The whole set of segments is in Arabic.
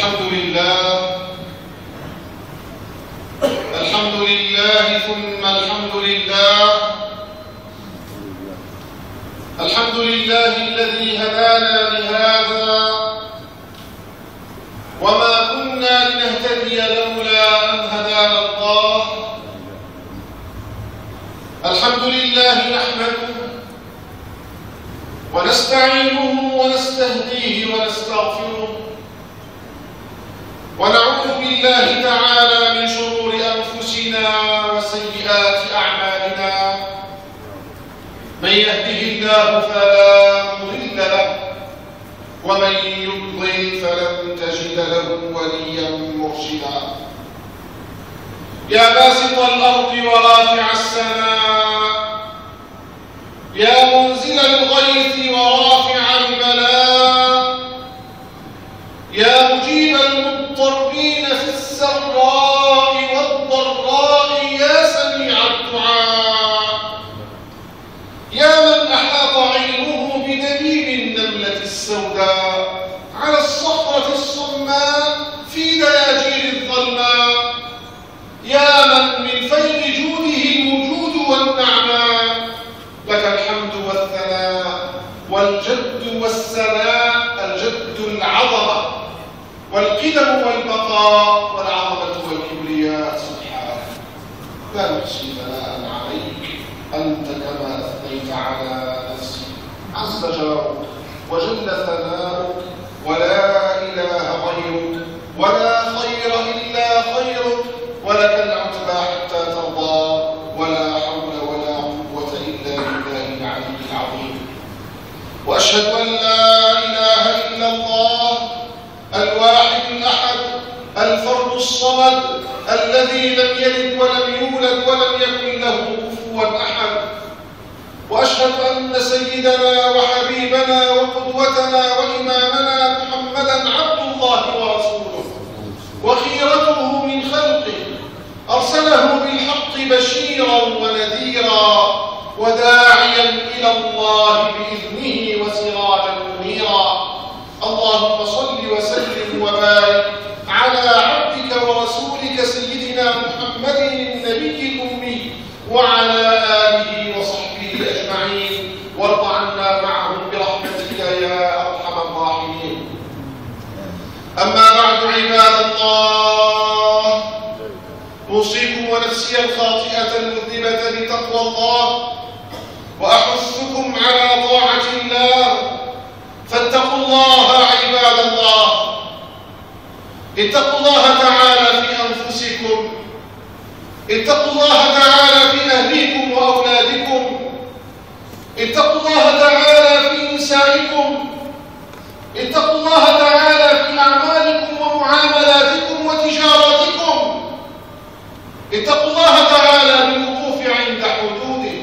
الحمد لله ثم الحمد لله. الحمد لله الذي هدانا لهذا وما كنا لنهتدي لولا أن هدانا الله. الحمد لله نحمده ونستعينه ونستهديه ونستغفره، ونعوذ بالله تعالى من شرور أنفسنا وسيئات أعمالنا. من يهده الله فلا مضل له، ومن يضلل فلن تجد له وليا مرشدا. يا باسط الأرض ورافع السماء، يا منزل الغيث ورافع البلاء، يا مجيب المضطرين في السراء والضراء، يا سميع الدعاء، يا من أحاط علمه بدبيب النملة السوداء على الصخرة الصماء في دياجير الظلماء، يا من فيض جوده الوجود والنعماء. لك الحمد والثناء والجد والسناء، الجد العظمة والقدم والبقاء والعظمة والكبرياء سبحانك. لا نحصي ثناء عليك أنت كما أثنيت على نفسك. عز جارك وجل ثناؤك، ولا إله غيرك، ولا خير إلا خيرك، ولك العتبى حتى ترضى، ولا حول ولا قوة إلا بالله العلي العظيم. وأشهد أن لا إله إلا الله الواحد الأحد الفرد الصمد الذي لم يلد ولم يولد ولم يكن له كفوا أحد. وأشهد أن سيدنا وحبيبنا وقدوتنا وإمامنا محمدًا عبد الله ورسوله وخيرته من خلقه، أرسله بالحق بشيرا ونذيرا وداعيا إلى الله بإذنه وسراجا منيرا. اللهم صل وسلم وبارك على عبدك ورسولك سيدنا محمد النبي الأمي وعلى آله وصحبه أجمعين، وارض عنا معهم برحمتك يا أرحم الراحمين. أما بعد عباد الله، أوصيكم ونفسي الخاطئة المذنبة بتقوى الله، وأحثكم على طاعة الله. فاتقوا الله عباد الله، اتقوا الله تعالى في أنفسكم، اتقوا الله تعالى في أهليكم وأولادكم، اتقوا الله تعالى في نسائكم، اتقوا الله تعالى في أعمالكم ومعاملاتكم وتجاراتكم، اتقوا الله تعالى بالوقوف عند حدوده،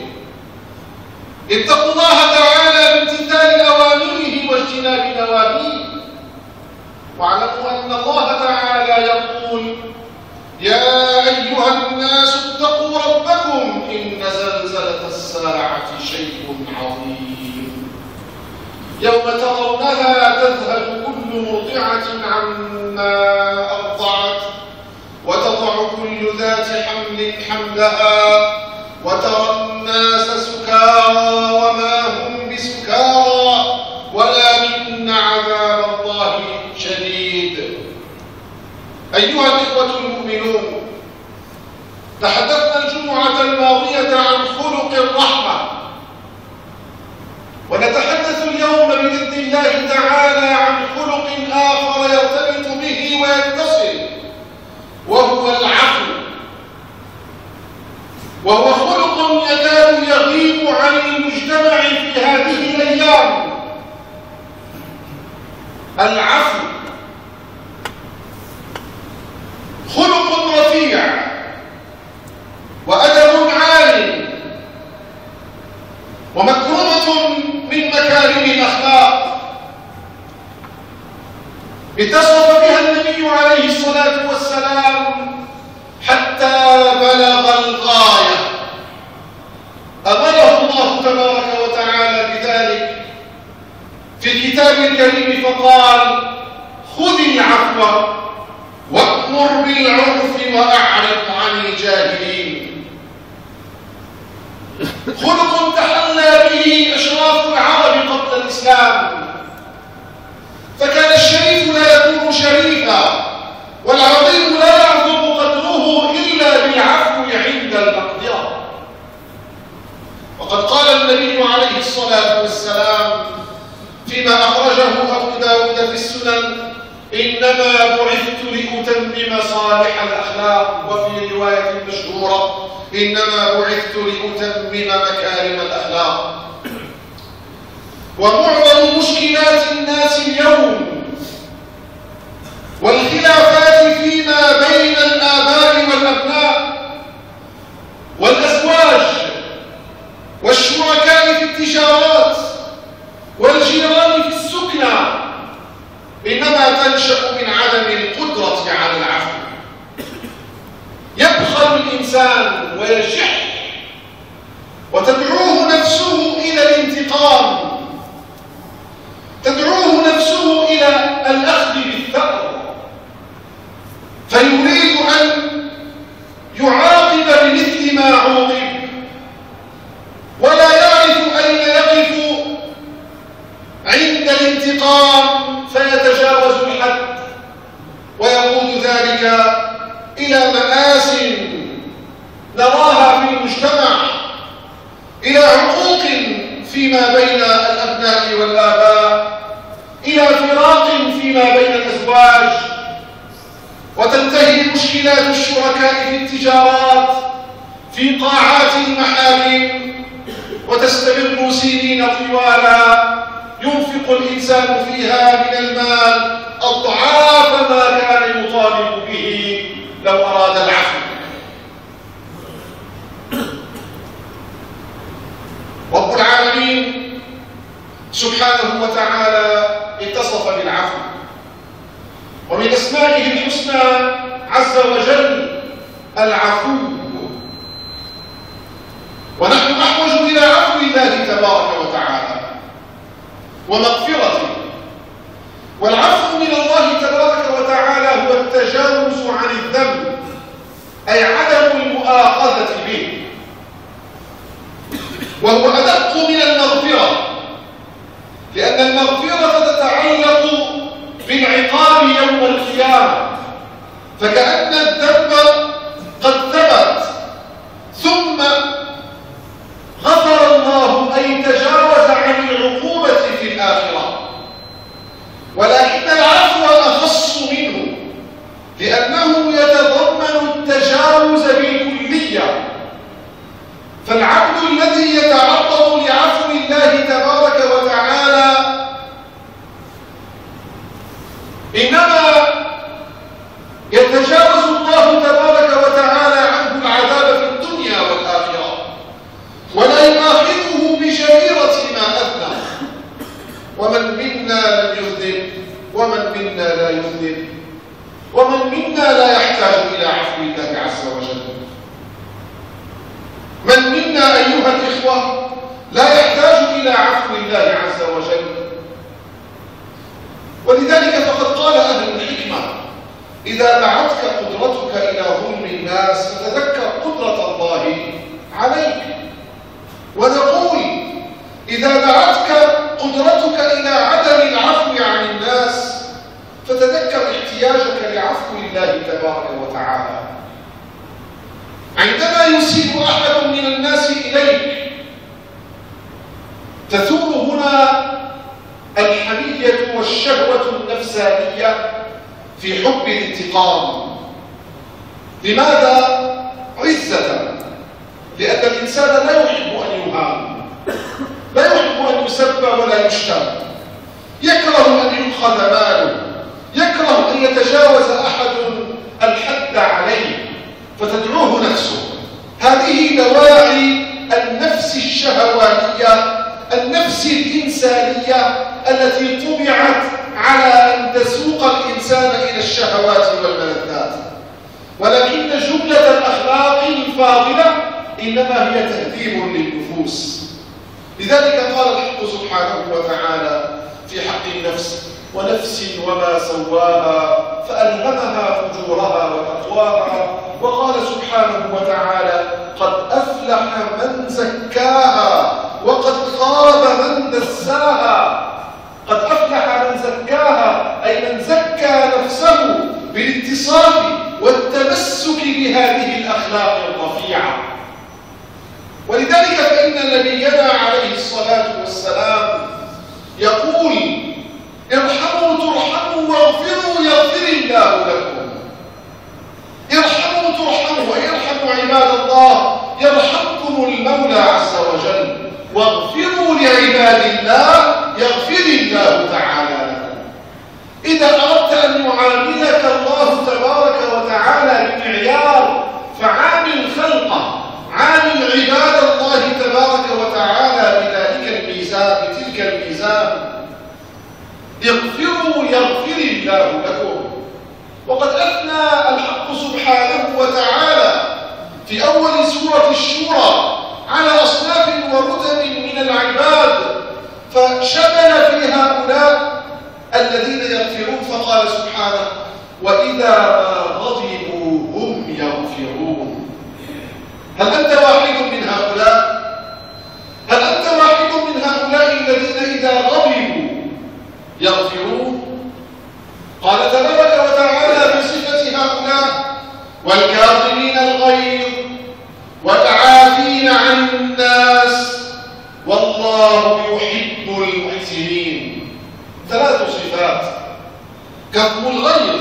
اتقوا الله تعالى بامتثال أوامره واجتناب نواهيه. واعلموا أن الله تعالى يقول: يا أيها الناس اتقوا ربكم إن زلزلة الساعة شيء عظيم، يوم ترونها تذهل كل مرضعة عما أرضعت، وتضع كل ذات حمل حملها، وترى الناس سكارى وما هم بسكارى ولكن عذاب الله شديد. أيها الإخوة المؤمنون، تحدثنا الجمعة الماضية عن خلق الرحمة، ونتحدث اليوم بإذن الله تعالى عن خلق آخر يرتبط به ويتصل، وهو العفو، وهو خلق يكاد يغيب عن المجتمع في هذه الأيام. العفو خلق رفيع وأدب عال ومكرمة من مكارم الأخلاق، اتصف بها النبي عليه الصلاة والسلام حتى بلغ الغاية. أمره الله تبارك وتعالى بذلك في الكتاب الكريم فقال: خذ العفو وأمر بالعرف وأعرض عن الجاهلين. خلق تحلى به أشراف العرب قبل الإسلام، فكان الشريف لا يكون شريفا والعظيم لا يعظم قدره إلا بالعفو عند المقدرة. وقد قال النبي عليه الصلاة والسلام فيما أخرجه أبو داود في السنن: إنما بعثت لأتمم صالح الأخلاق، وفي رواية مشهورة: إنما بعثت لأتمم مكارم الأخلاق. ومعظم مشكلات الناس اليوم والخلافات فيما بين الآباء والأبناء والأزواج والشركاء في التجارات والجيران في السكنى إنما تنشأ من عدم القدرة على العفو. يبخل الإنسان ويشح وتدعوه نفسه إلى الانتقام، تدعوه نفسه إلى الأخذ بالثأر، فيريد أن يعاقب بمثل ما عوقب ولا يعرف أين يقف عند الانتقام، فيتجاوز الحد ويقود ذلك إلى مآسٍ نراها في المجتمع، إلى عقوق فيما بين الأبناء والآباء، إلى فراق فيما بين الأزواج، وتنتهي مشكلات الشركاء في التجارات في قاعات المحاكم وتستمر سنين طوالا ينفق الإنسان فيها من المال أضعاف ما كان يطالب به لو أراد العفو. رب العالمين سبحانه وتعالى اتصف بالعفو، ومن أسمائه الحسنى عز وجل العفو، ونحن أحوج إلى عفو الله تبارك وتعالى ومغفرته. والعفو من الله تبارك وتعالى هو التجاوز عن الذنب، أي عدم المؤاخذة به، وهو أدق من المغفرة، لأن المغفرة تتعلق بالعقاب يوم القيامة، فكأن الذنب قد ثبت ثم غفر الله، أي تجاوز عن العقوبة في الآخرة. ولكن العفو أخص منه، لأنه يتضمن التجاوز بالكلية، فالعبد الذي يتعرض لعفو الله تبارك وتعالى إنما يتجاوز الله تبارك وتعالى عنه العذاب في الدنيا والآخرة، ولا يؤاخذه بجريرة ما أذنب. ومن منا لم يذنب، ومن منا لا يذنب، ومن منا لا يحتاج إلى عفو الله عز وجل. من منا أيها الإخوة لا يحتاج إلى عفو الله عز وجل. ولذلك فقد قال أهل الحكمة: إذا دعتك قدرتك إلى ظلم الناس فتذكر قدرة الله عليك. ونقول: إذا دعتك قدرتك إلى عدم العفو عن الناس فتذكر احتياجك لعفو الله تبارك وتعالى. عندما يسيء أحد من الناس إليك تثور هنا الحمية والشهوة النفسانية في حب الانتقام. لماذا؟ عزة، لأن الإنسان لا يحب أن يهان، لا يحب أن يسب ولا يشتم، يكره أن يؤخذ ماله، يكره أن يتجاوز أحد الحد عليه، فتدعوه نفسه. هذه دواعي النفس الشهوانية، النفس الإنسانية التي طبعت على أن تسوق الإنسان إلى الشهوات والملذات. ولكن جملة الأخلاق الفاضلة إنما هي تهذيب للنفوس. لذلك قال الحق سبحانه وتعالى في حق النفس: ونفس وما سواها فألهمها فجورها وتقواها. وقال سبحانه وتعالى: قد أفلح من زكاها وقد خاب من دساها. قد أفلح من زكاها أي من زكى نفسه بالاتصاف والتمسك بهذه الأخلاق الرفيعة. ولذلك فإن نبينا عليه الصلاة والسلام يقول: ارحموا ترحموا واغفروا يغفر الله لكم. ارحموا ترحموا أي ارحموا عباد الله يرحمكم المولى عز وجل، واغفروا لعباد الله يغفر الله تعالى لكم. إذا أردت أن يعاملك الله تبارك وتعالى بمعيار فعامل خلقه، عامل عباد الله تبارك وتعالى بذلك الميزان، بتلك الميزان. اغفروا يغفر الله لكم. وقد أثنى الحق سبحانه وتعالى في أول سورة الشورى على أصناف ورتب من العباد، فشمل في هؤلاء الذين يغفرون فقال سبحانه: وإذا ما غضبوا هم يغفرون. هل أنت واحد من هؤلاء؟ هل أنت واحد من هؤلاء الذين إذا غضبوا يغفرون؟ قال تبارك وتعالى بصفة هؤلاء: والكاظمين الغيظ والعافين عن الناس والله يحب المحسنين. ثلاث صفات: كظم الغيظ،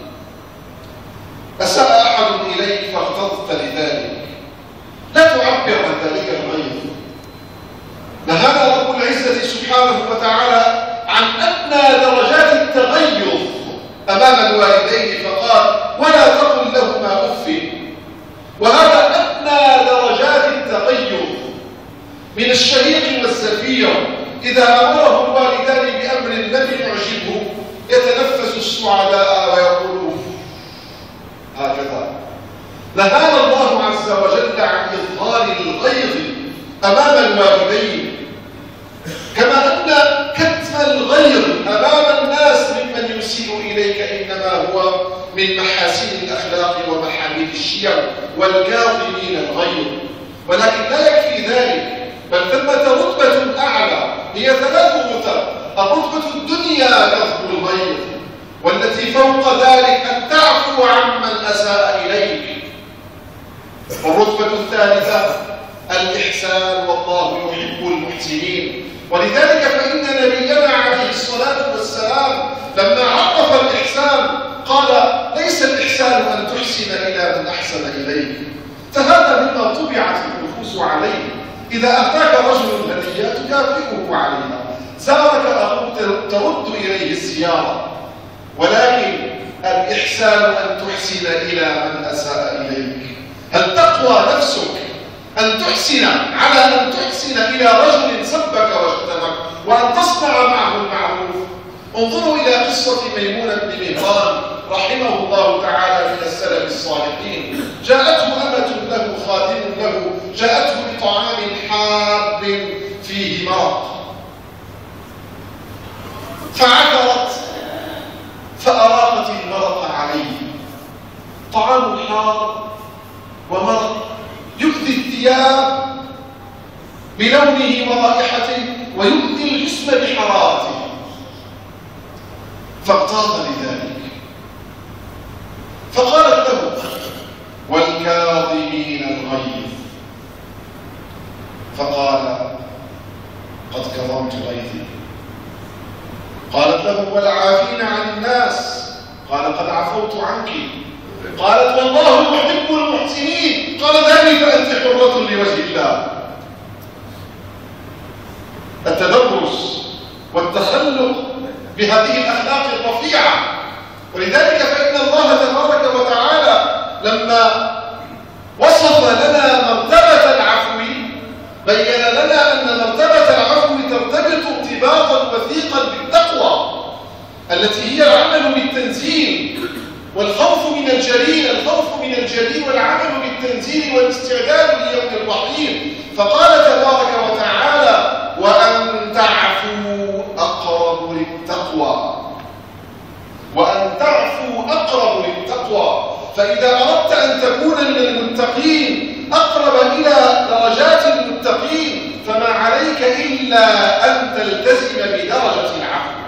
أساء أحد إليك فاغتظت لذلك، لا تعبر عن ذلك الغيظ. نهانا رب العزة سبحانه وتعالى عن أدنى درجات التغيظ أمام الوالدين فقال: ولا تقل لهما أف. وهذا أدنى درجات التغيظ. من الشهيق والزفير إذا أمره الوالدان بأمر لم يعجبه يتنفس السعداء ويقول هكذا. نهانا الله عز وجل عن إظهار الغيظ أمام الوالدين، كما أن كتم الغيظ أمام الناس ممن يسيء إليك إنما هو من محاسن الأخلاق ومحامد الشيم. والكاظمين الغيظ. ولكن لا يكفي ذلك، بل ثمة رتبة أعلى، هي ثلاث رتب: الرتبة الدنيا كظم الغيظ، والتي فوق ذلك أن تعفو عمن أساء إليك، والرتبة الثالثة الإحسان والله يحب المحسنين. ولذلك فإن نبينا عليه الصلاة والسلام لما عرف الإحسان قال: ليس الإحسان أن تحسن إلى من أحسن إليك، فهذا مما طبعت النفوس عليه. إذا أتاك رجل هدية تكافئه عليها، زارك أخوك ترد إليه الزيارة. ولكن الإحسان أن تحسن إلى من أساء إليك. هل تقوى نفسك أن تحسن على أن تحسن إلى رجل سبك وشتمك وأن تصنع معه المعروف؟ انظروا إلى قصة ميمون بن مهران رحمه الله تعالى من السلف الصالحين. جاءته أمة له، خادم له، جاءته بطعام حار فيه مرق، فعثرت فأراقت المرق عليه. طعام حار ومرق يؤذي الثياب بلونه ورائحته ويؤذي الجسم بحرارته، فاغتاظ لذلك. فقالت له: والكاظمين الغيظ. فقال: قد كظمت غيظي. قالت له: والعافين عن الناس. قال: قد عفوت عنك. قالت: والله يحب المحسنين. قال: ذلك فأنت حرة لوجه الله. التدرس والتخلق بهذه الأخلاق الرفيعة. ولذلك فإن الله تبارك وتعالى لما وصف لنا مرتبة العفو بين لنا أن مرتبة العفو ترتبط ارتباطا وثيقا بالتقوى التي هي العمل بالتنزيل والخوف من الجليل، الخوف من الجليل والعمل بالتنزيل والاستعداد ليوم الرحيل. فقال تبارك وتعالى: وأن تعفوا أقرب للتقوى. فإذا أردت أن تكون من المتقين أقرب إلى درجات المتقين فما عليك إلا أن تلتزم بدرجة العفو.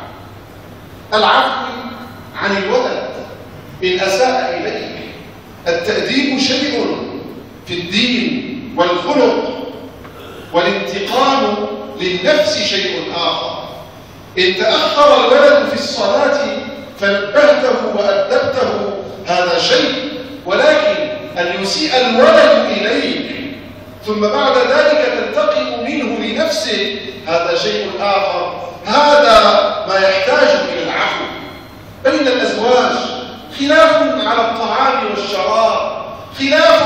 العفو عن الولد إن أساء إليك. التأديب شيء في الدين والخلق، والانتقام للنفس شيء آخر. إن تأخر الولد في الصلاة فنبهته وأدبته هذا شيء، ولكن أن يسيء الولد إليك ثم بعد ذلك تنتقم منه لنفسه هذا شيء آخر. هذا ما يحتاج إلى العفو. بين الأزواج خلاف على الطعام والشراب، خلاف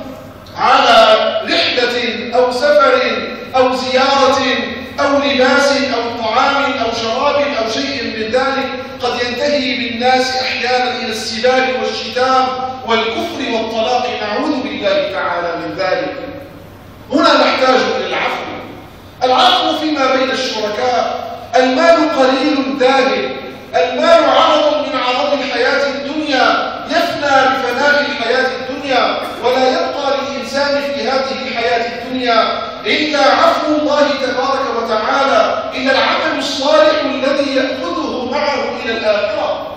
على رحلة أو سفر أو زيارة أو لباس أو طعام أو شراب أو شيء من ذلك، قد ينتهي بالناس أحيانا إلى السباب والشتام والكفر والطلاق، نعوذ بالله تعالى من ذلك. هنا نحتاج إلى العفو. العفو فيما بين الشركاء. المال قليل ذاهب، المال عرض من عرض الحياة الدنيا، يفنى بفناء الحياة الدنيا، ولا يبقى للإنسان في هذه الحياة الدنيا إلا عفو الله تبارك وتعالى، إلا العمل الصالح الذي يأخذه معه إلى الآخرة.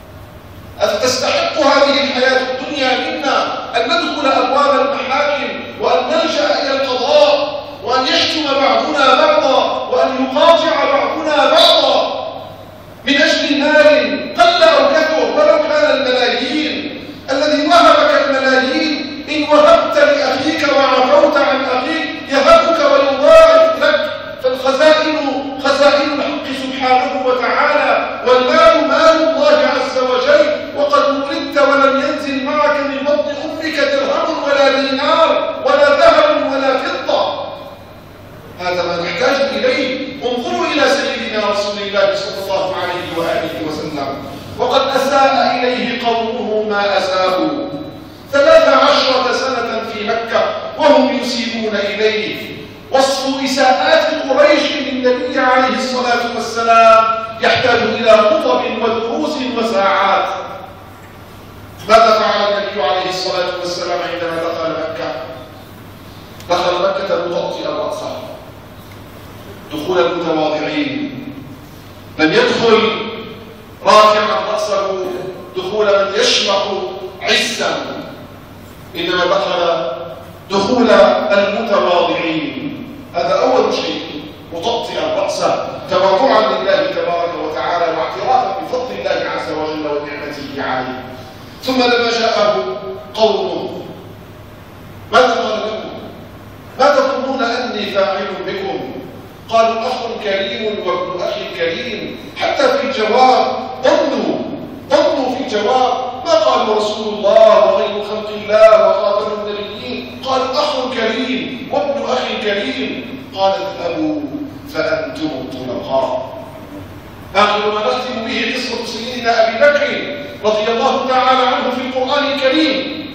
أفتستحق هذه الحياة الدنيا منا أن ندخل أبواب المحاكم وأن نلجأ إلى القضاء وأن يشتم بعضنا بعضا وأن يقاطع بعضنا بعضا من أجل مال قل أو كثر ولو كان الملايين؟ الذي وهبك الملايين إن وهبت لأخيك وعفوت عن أخيك يهبك ويضاعف لك. فالخزائن خزائن الحق سبحانه وتعالى، والمال مال الله عز وجل، وقد ولدت ولم ينزل معك من بطن أمك درهم ولا دينار ولا ذهب ولا فضة. هذا ما نحتاج إليه. انظروا إلى سيدنا رسول الله صلى الله عليه وآله وسلم، وقد أساء إليه قومه ما أساءوا 13 سنة في مكة وهم يسيئون إليه. وصف إساءات قريش للنبي عليه الصلاة والسلام يحتاج إلى خطب ودروس وساعات. ماذا فعل النبي عليه الصلاة والسلام عندما دخل مكة؟ دخل مكة مطأطئا رأسه دخول المتواضعين، لم يدخل رافعا رأسه دخول من يشمخ عزا، إنما دخل دخول المتواضعين. هذا أول شيء، مطأطئا رأسه تواضعا لله تبارك وتعالى واعترافا بفضل الله عز وجل ونعمته عليه. ثم لما جاءه قومه ماذا قال لهم؟ ما تظنون أني فاعل بكم؟ قالوا أخ كريم وابن أخ كريم. حتى في الجواب ضلوا في الجواب، ما قالوا رسول الله وغير خلق الله وخاتم النبيين، قالوا أخ كريم وابن أخ كريم. قال اذهبوا فأنتم الطلقاء. آخر ما نختم به قصة سيدنا أبي بكر رضي الله تعالى عنه في القرآن الكريم.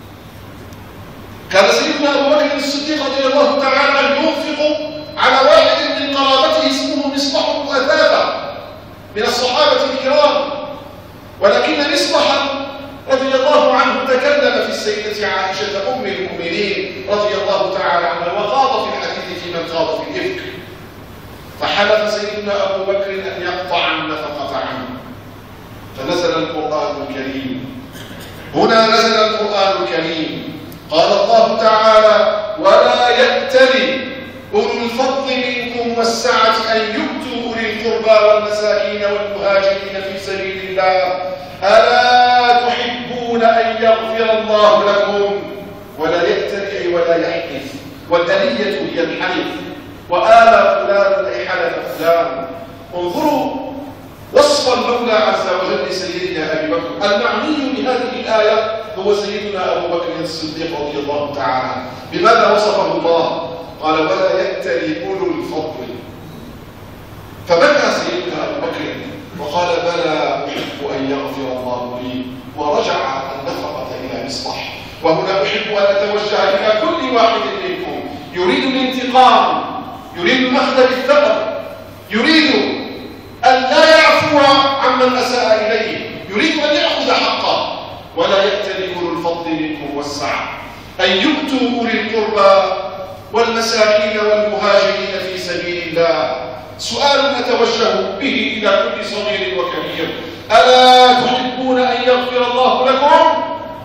كان سيدنا أبو بكر الصديق رضي الله تعالى عنه ينفق على واحد من قرابته اسمه مصطح بن أثاثة من الصحابة الكرام، ولكن مصطحا رضي الله عنه تكلم في السيدة عائشة أم المؤمنين رضي الله تعالى عنها وخاض في الحديث في من خاض في الإفك، فحلف سيدنا أبو بكر أن يقطع النفقة عنه، فنزل القرآن الكريم. هنا نزل القرآن الكريم، قال الله تعالى: ولا يأتل أولو الفضل منكم والسعة أن يؤتوا أولي القربى والمساكين والمهاجرين في سبيل الله ألا تحبون أن يغفر الله لكم. ولا يأتل أي ولا يحلف، والألية هي الحلف، وآل فلان أي حلف فلان. انظروا وصف المولى عز وجل لسيدنا أبي بكر. المعني بهذه الآية هو سيدنا أبو بكر الصديق رضي الله تعالى. بماذا وصفه الله؟ قال: ولا يأتل أولو الفضل. فبكى سيدنا أبو بكر وقال: بلى أحب أن يغفر الله لي، ورجع النفقة إلى مصطح. وهنا أحب أن أتوجه إلى كل واحد منكم يريد الانتقام، يريد الأخذ بالثأر، يريد أن لا يعفو عمن أساء إليه، يريد أن يأخذ حقه. ولا يأتل أولو الفضل منكم والسعة أن يؤتوا أولي القربى والمساكين والمهاجرين في سبيل الله. سؤال أتوجه به إلى كل صغير وكبير: ألا تحبون أن يغفر الله لكم؟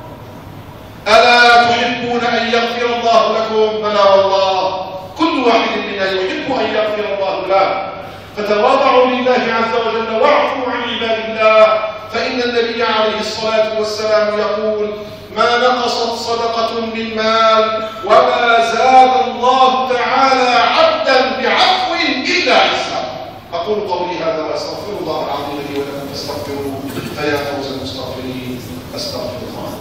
ألا تحبون أن يغفر الله لكم؟ بلى والله، كل واحد منا يحب أن يغفر الله له. فتواضعوا لله عز وجل واعفوا عن عباد الله، فإن النبي عليه الصلاة والسلام يقول: ما نقصت صدقة من مال وما زاد الله تعالى عبدا بعفو إلا عزا. أقول قولي هذا وأستغفر الله العظيم لي ولكم فاستغفروه فيا فوز المستغفرين. أستغفر الله.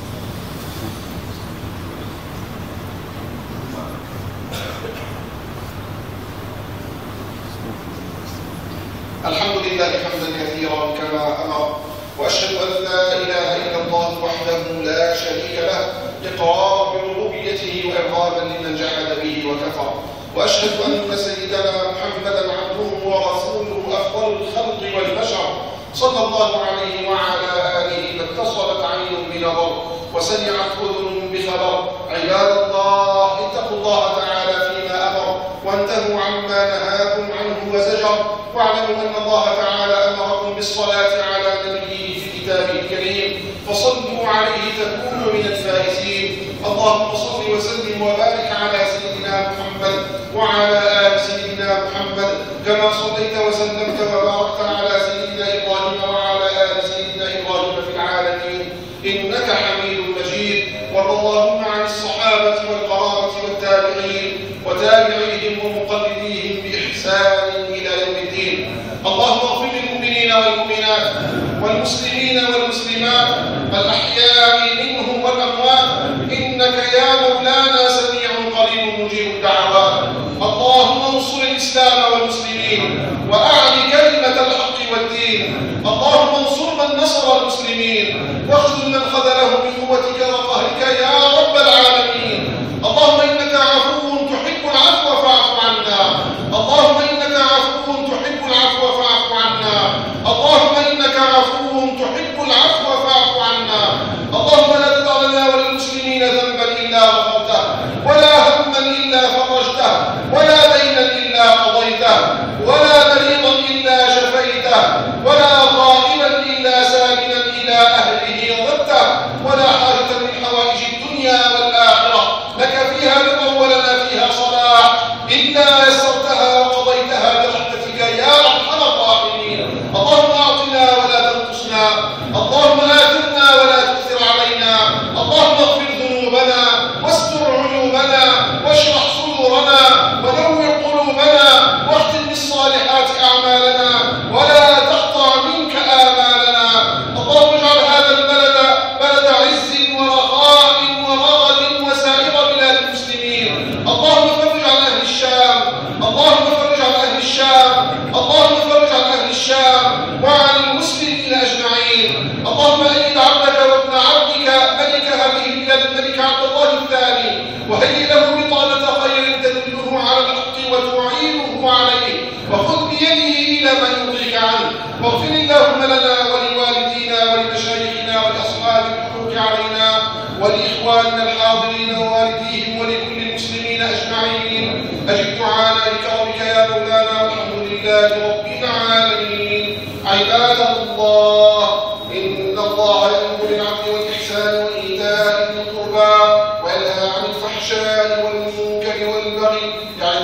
الحمد لله حمدا كثيرا كما أمر، وأشهد أن لا إله إلا الله وحده لا شريك له إقرارا بربوبيته وإرغاما لمن جحد به وكفر، وأشهد أن سيدنا محمدا عبده ورسوله أفضل الخلق والبشر صلى الله عليه وعلى آله. ما اتصلت عين بنظر وسمعت أذن بخبر. عباد الله، اتقوا الله تعالى فيما أمر وانتهوا عما نهاكم عنه وزجر، واعلموا أن الله تعالى أمركم بالصلاة على نبيه في كتابه الكريم، فصلوا عليه تكونوا من الفائزين. اللهم صل وسلم وبارك على سيدنا محمد وعلى آل سيدنا محمد، كما صليت وسلمت وباركت على سيدنا إبراهيم وعلى آل سيدنا إبراهيم في العالمين إنك حميد مجيد. وارض اللهم عن الصحابة والقرابة والتابعين وتابعيهم ومقلديهم بإحسان إلى يوم الدين. اللهم اغفر للمؤمنين والمؤمنات والمسلمين والمسلمات الأحياء منهم والأموات، إنك يا مولانا سميع قريب مجيب الدعوات. اللهم انصر الإسلام والمسلمين وأعل كلمة الحق والدين. اللهم انصر من نصر المسلمين واخذل من خذله بقوتك وقهرك يا رب العالمين. اللهم إنك عفو تحب العفو فاعف عنا. اللهم إنك عفو تحب العفو فاعف عنا. اللهم إنك عفو تحب العفو فاعف عنا. اللهم لا تدع لنا وللمسلمين ذنبا إلا غفرته، ولا هما إلا فرجته، ولا دينا إلا قضيته، ولا مريضا إلا شفيته، ولا ظالما إلا سالما إلى أهله رددته، ولا حاجة من حوائج الدنيا والآخرة لك فيها رضا ولنا فيها صلاح إلا يسرتها وقضيتها برحمتك يا أرحم الراحمين. اللهم أعطنا ولا تنقصنا، اللهم آثرنا ولا تؤثر علينا، اللهم اغفر ذنوبنا واستر عيوبنا واشرح صدورنا ونور قلوبنا واختم بالصالحات أعمالنا ولا تقطع منك آمالنا. اللهم اجعل هذا البلد بلد عز ورخاء ورغد وسائر بلاد المسلمين. اللهم فرج عن أهل الشام، اللهم فرج عن أهل الشام، اللهم فرج عن أهل الشام وعن المسلمين أجمعين. اللهم أيد عبدك وابن عبدك ملك هذه البلاد الملك عبد الله الثاني، وهيئ له بطانة خير تدله على الحق وتعينه عليه، وخذ بيده إلى ما يرضيك عنه. واغفر اللهم لنا ولوالدينا ولمشايخنا ولأصحاب الحقوق علينا ولإخواننا الحاضرين ووالديهم ولكل المسلمين أجمعين. أجب دعانا بكرمك يا مولانا، والحمد لله رب العالمين. عباد الله، إن الله يأمر بالعدل والإحسان وإيتاء ذي القربى وينهى عن الفحشاء والمنكر والبغي